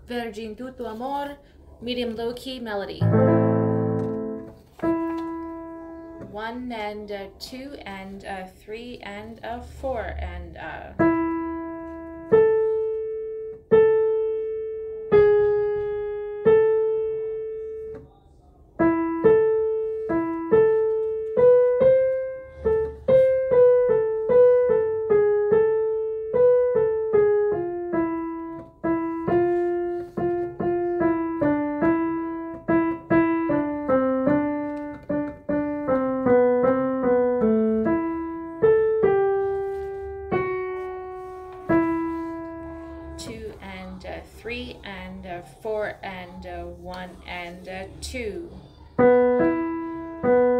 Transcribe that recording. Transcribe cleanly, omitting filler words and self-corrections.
Vergin, tutto, amor, medium low key melody. 1 and 2 and 3 and 4 and 2 and 3 and 4 and 1 and 2.